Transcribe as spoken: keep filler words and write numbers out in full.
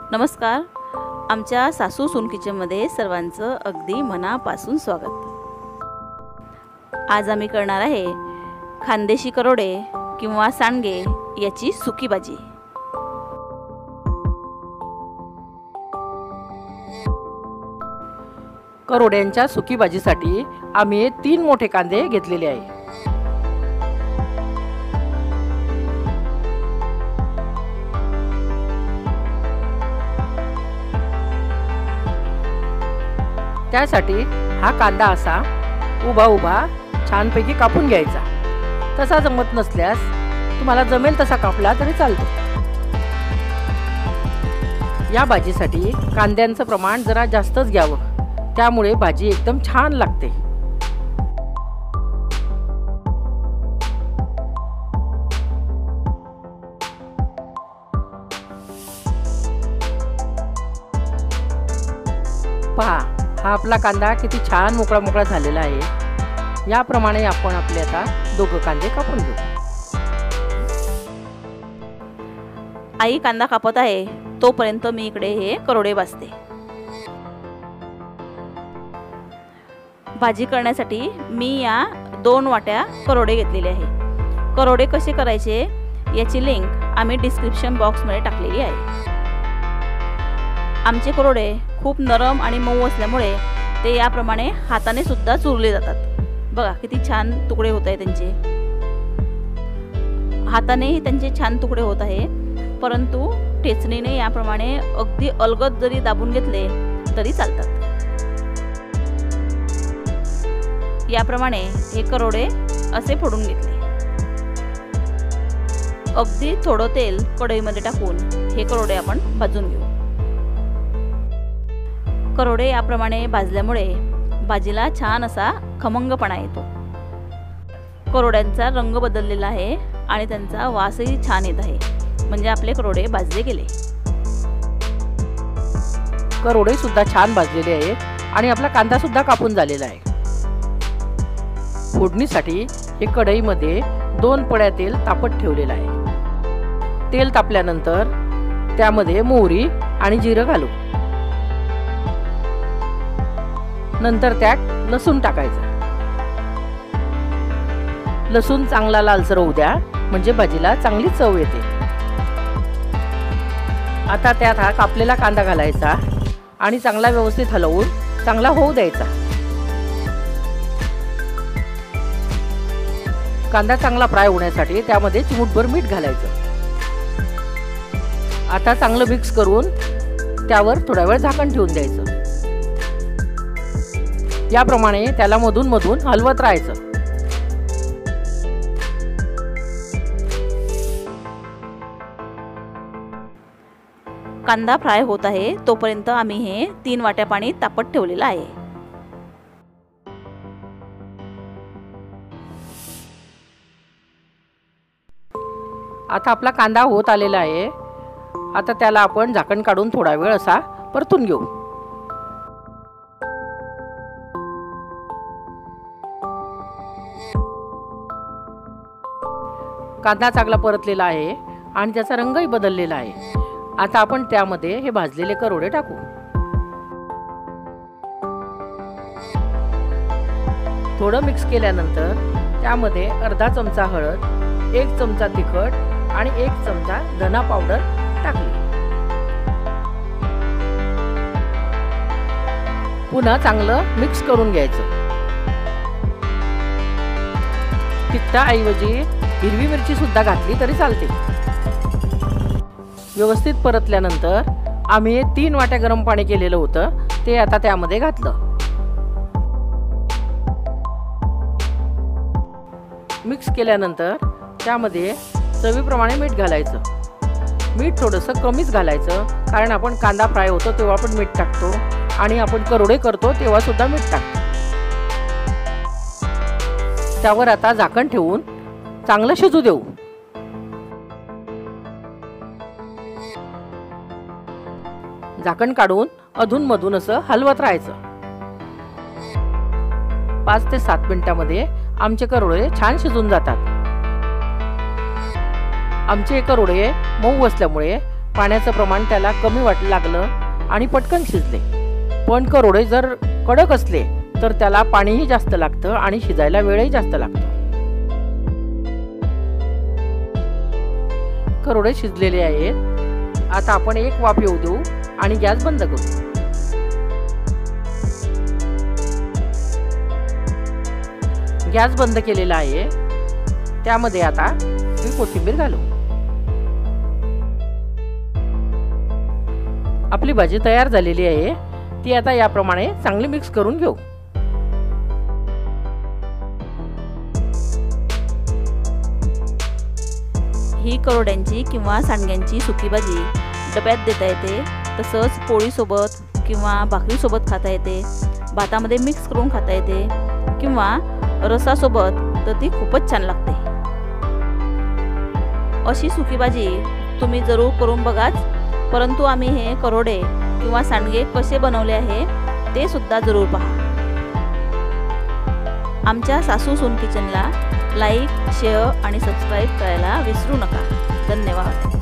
नमस्कार. आमच्या सासू सून किचनमध्ये सर्वांचं अगदी मनापासून स्वागत. आज आम्ही करणार आहे खानदेशी करोडे किंवा सांडगे याची सुकी भाजी. करोड्यांच्या सुकी भाजीसाठी आम्ही तीन मोठे कांदे घेतलेले आहे. त्यासाठी हा कांदा असा उभा उभा छानपैकी कापून घ्यायचा. तसा जमत नसल्यास तुम्हाला जमेल तसा कापला तरी चालतो. या भाजीसाठी कांद्यांचं प्रमाण जरा जास्तच घ्यावं, त्यामुळे भाजी एकदम छान लागते. पहा, हा आपला कांदा किती छान मोकळा मोकळा झालेला आहे. याप्रमाणे आपण आपले आता दोघं कांदे कापून घेऊ. आई कांदा कापत आहे तोपर्यंत मी इकडे हे करोडे भाजते. भाजी करण्यासाठी मी या दोन वाट्या करोडे घेतलेले आहे. करोडे कसे करायचे याची लिंक आम्ही डिस्क्रिप्शन बॉक्समध्ये टाकलेली आहे. आमचे करोडे खूप नरम आणि मऊ असल्यामुळे ते याप्रमाणे हाताने सुद्धा चुरले जातात. बघा किती छान तुकडे होत आहे त्यांचे. हातानेही त्यांचे छान तुकडे होत आहे, परंतु ठेचणीने याप्रमाणे अगदी अलगद जरी दाबून घेतले तरी चालतात. याप्रमाणे हे करोडे असे फोडून घेतले. अगदी थोडं तेल कढईमध्ये टाकून हे करोडे आपण भाजून घेऊ. करोडे याप्रमाणे भाजल्यामुळे भाजीला छान असा खमंगपणा येतो. करोड्यांचा रंग बदललेला आहे आणि त्यांचा वासही छान येत आहे, म्हणजे आपले करोडे भाजले गेले. करोडे सुद्धा छान भाजलेले आहेत आणि आपला कांदा सुद्धा कापून झालेला आहे. फोडणीसाठी हे कढईमध्ये दोन पळ्या तेल तापत ठेवलेलं आहे. तेल तापल्यानंतर त्यामध्ये मोहरी आणि जिरं घालू. नंतर त्यात लसूण टाकायचं. लसूण चांगला लालसर होऊ द्या, म्हणजे भाजीला चांगली चव येते. आता त्यात हा कापलेला कांदा घालायचा आणि चांगला व्यवस्थित हलवून चांगला होऊ द्यायचा. कांदा चांगला फ्राय होण्यासाठी त्यामध्ये चिमूटभर मीठ घालायचं. आता चांगलं मिक्स करून त्यावर थोडा वेळ झाकण ठेवून द्यायचं. याप्रमाणे त्याला मधून मधून हलवत राहायचं. कांदा फ्राय होत आहे तोपर्यंत आम्ही हे तीन वाट्या पाणी तापत ठेवलेलं आहे. आता आपला कांदा होत आलेला आहे. आता त्याला आपण झाकण काढून थोडा वेळ असा परतून घेऊ. कांदा चांगला परतलेला आहे आणि त्याचा रंगही बदललेला आहे. आता आपण त्यामध्ये हे भाजलेले करोडे टाकू. थोडं मिक्स केल्यानंतर त्यामध्ये अर्धा चमचा हळद, एक चमचा तिखट आणि एक चमचा धना पावडर टाकली. पुन्हा चांगलं मिक्स करून घ्यायचं. तिखटाऐवजी हिरवी मिरची सुद्धा घातली तरी चालते. व्यवस्थित परतल्यानंतर आम्ही हे तीन वाट्या गरम पाणी केलेलं होतं ते आता त्यामध्ये घातलं. मिक्स केल्यानंतर त्यामध्ये चवीप्रमाणे मीठ घालायचं. मीठ थोडंसं कमीच घालायचं, कारण आपण कांदा फ्राय होतो तेव्हा आपण मीठ टाकतो आणि आपण करोडे करतो तेव्हा सुद्धा मीठ टाकतो. त्यावर आता झाकण ठेवून चांगलं शिजू देऊ. झाकण काढून अधूनमधून असं हलवत राहायचं. पाच ते सात मिनिटांमध्ये आमचे करोडे छान शिजून जातात. आमचे करोडे मऊ असल्यामुळे पाण्याचं प्रमाण त्याला कमी वाट लागलं आणि पटकन शिजले. पण करोडे जर कडक असले तर त्याला पाणीही जास्त लागतं आणि शिजायला वेळही जास्त लागतो. करोडे शिजलेले आहेत. आता आपण एक वाफ येऊ देऊ आणि गॅस बंद करू. गॅस बंद केलेला आहे. त्यामध्ये आता मी कोथिंबीर घालू. आपली भाजी तयार झालेली आहे. ती आता याप्रमाणे चांगली मिक्स करून घेऊ. ही करोड्यांची किंवा सांडग्यांची सुकी भाजी डब्यात देता येते. तसंच पोळीसोबत किंवा भाकरीसोबत खाता येते, भातामध्ये मिक्स करून खाता येते किंवा रसासोबत तर ती खूपच छान लागते. अशी सुकी भाजी तुम्ही जरूर करून बघाच. परंतु आम्ही हे करोडे किंवा सांडगे कसे बनवले आहे ते सुद्धा जरूर पहा. आमच्या सासू सून किचनला लाईक, शेअर आणि सबस्क्राईब करायला विसरू नका. धन्यवाद.